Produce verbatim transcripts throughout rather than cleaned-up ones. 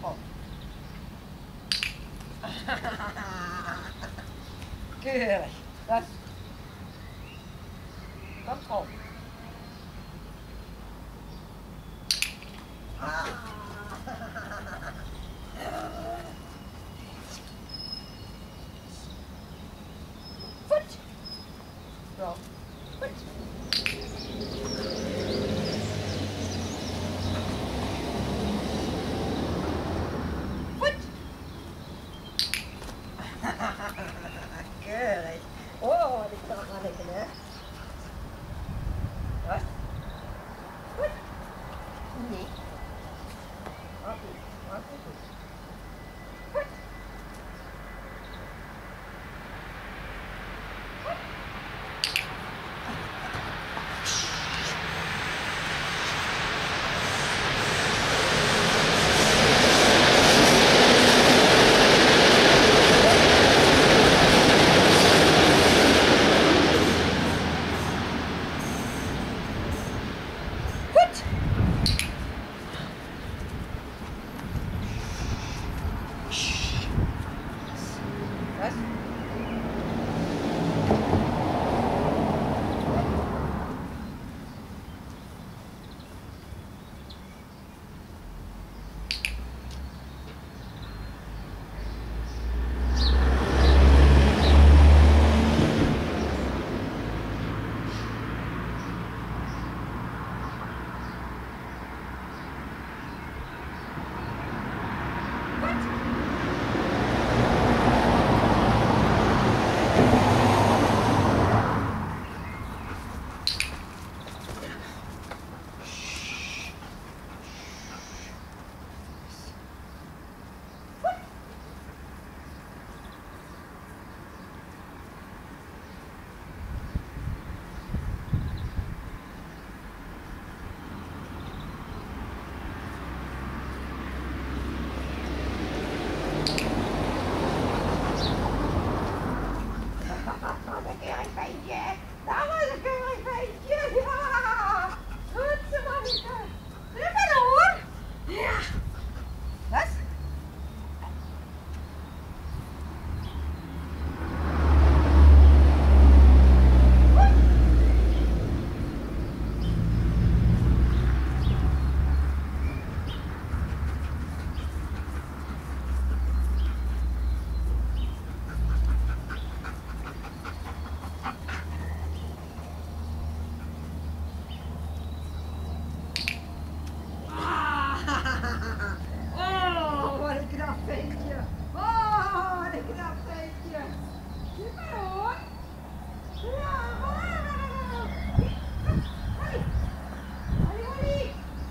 Op. Keurig. Dat. Kom op. Ah. Goed. Zo. Goed. Goed. Keurig. Oh, dit kan wel lekker, hè? Wat? Goed. Nee. Oké, oké, goed. Goed. Wat? Een keurig feestje. Dat was een keurig feestje. Ja. Goed zo, Monica. Super hoor. Ja. Wat? Oh, wat een knap feestje. Oh, wat een knap feestje. Super hoor. Ja, hoi. Hoi, hoi.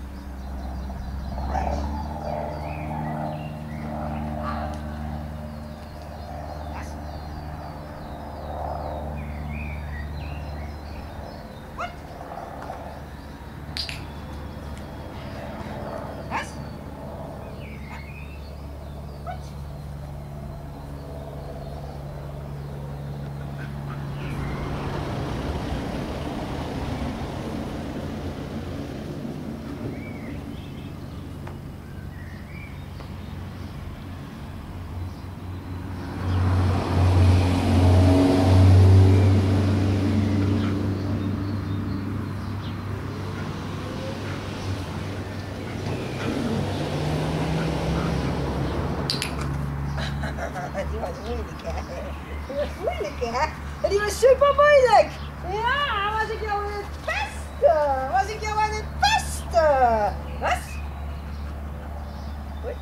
Die was moeilijk, hè? Die was moeilijk, hè? En die was super moeilijk! Ja, was ik jou aan het pesten? Was ik jou aan het pesten? Wat? Goed.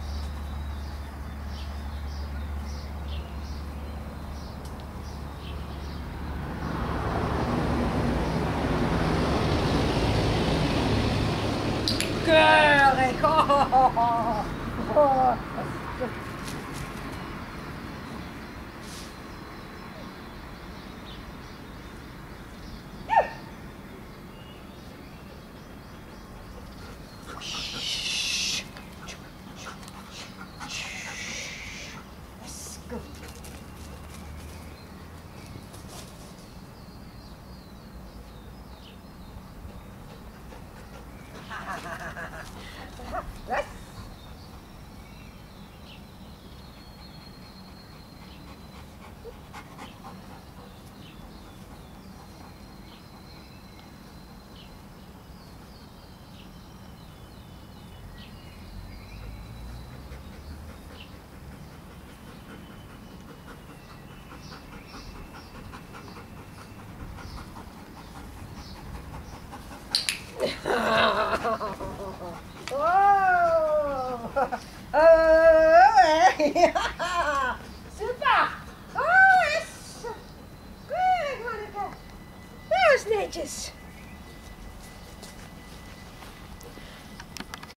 Keurig! Oh, oh, oh, oh. What? Oh, ja. Super. Oh, yes. Kijk, manneke. Dat is netjes.